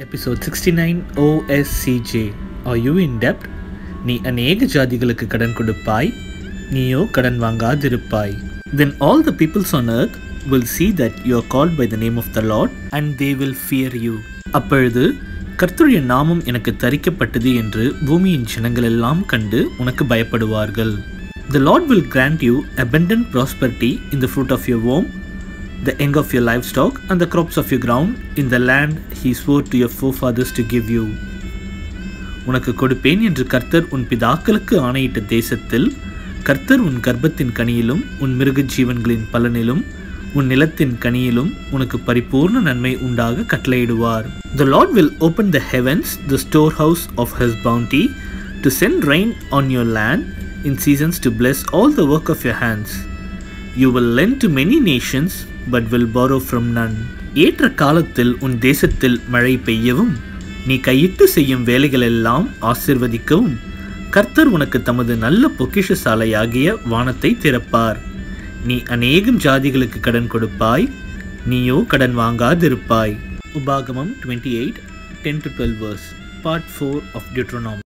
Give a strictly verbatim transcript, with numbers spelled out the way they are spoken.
Episode sixty-nine O S C J. Are you in debt? நீ அநேக ஜாதிகளுக்கு கடன் கொடுப்பாய், நீயோ கடன் வாங்காதிருப்பாய். Then all the peoples on earth will see that you are called by the name of the Lord and they will fear you. அப்பொழுது கர்த்தருடைய நாமம் எனக்கு தரிக்கப்பட்டது என்று பூமியின் ஜனங்கள் எல்லாம் கண்டு உனக்கு பயப்படுவார்கள். The Lord will grant you abundant prosperity in the fruit of your womb, the young of your livestock and the crops of your ground in the land he swore to your forefathers to give you. உனக்கு கொடுப்பேன் என்று கர்த்தர் உன் பிதாக்களுக்கு ஆணையிட்ட தேசத்தில் கர்த்தர் உன் கர்ப்பத்தின் கனியிலும் உன் மிருக ஜீவன்களின் பலனிலும் உன் நிலத்தின் கனியிலும் உனக்கு பரிபூர்ண நன்மை உண்டாக கட்டளையிடுவார். The Lord will open the heavens, the storehouse of his bounty, to send rain on your land in seasons to bless all the work of your hands. You will lend to many nations but will borrow from none. ஏற்ற காலத்தில் உன் தேசத்தில் மழை பெய்யவும் நீ கையிட்டு செய்யும் வேலைகளெல்லாம் ஆசீர்வதிக்கவும் கர்த்தர் உனக்கு தமது நல்ல பொக்கிஷசாலையாகிய வானத்தை திறப்பார். நீ அநேகம் ஜாதிகளுக்கு கடன் கொடுப்பாய், நீயோ கடன் வாங்காதிருப்பாய். உபாகமம் twenty-eight ten to twelve verse, part four of Deuteronomy.